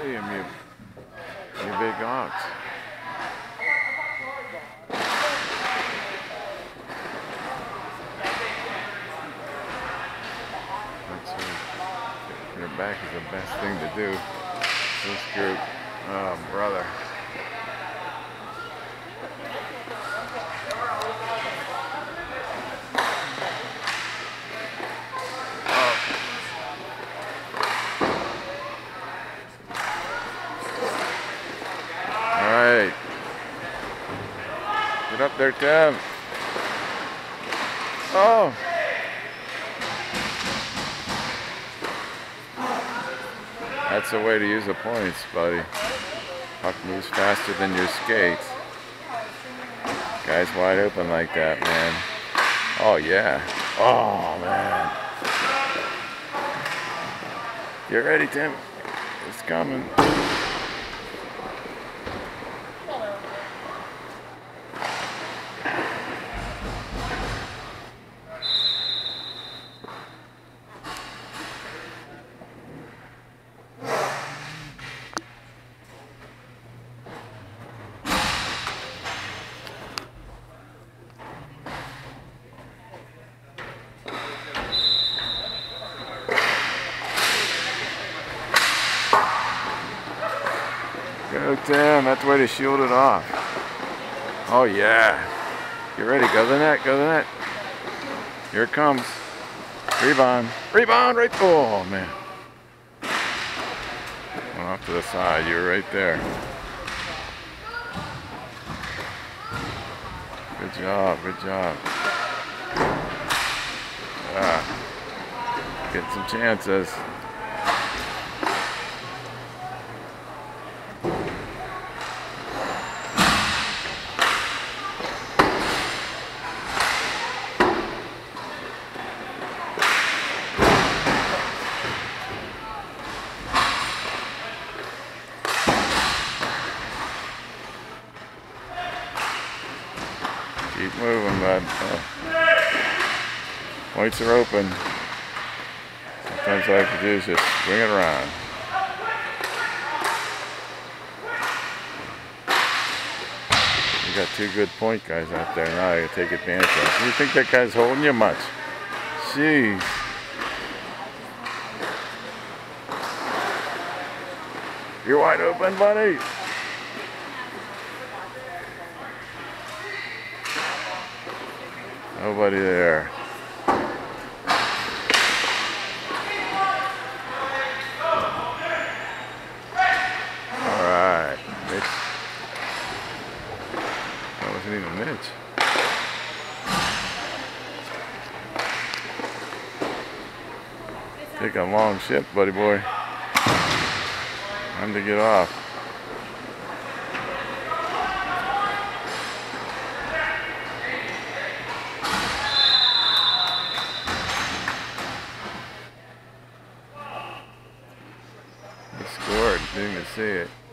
volume, you big ox. Your back is the best thing to do. This group, oh brother. Alright. Get up there, Tim. Oh. That's the way to use the points, buddy. Puck moves faster than your skates. Guy's wide open like that, man. Oh, yeah. Oh, man. Get ready, Tim. It's coming. Go, Tim. That's the way to shield it off. Oh, yeah. Get ready. Go to the net. Go to the net. Here it comes. Rebound. Rebound right. Oh, man. Went off to the side. You were right there. Good job. Good job. Get some chances. Keep moving, bud. Points are open. Sometimes all I have to do is just swing it around. You got two good point guys out there now. You take advantage of it. You think that guy's holding you much? Jeez. You're wide open, buddy. Nobody there. Alright. That wasn't even Mitch. Take a long shift, buddy boy. Time to get off. He scored, didn't even see it.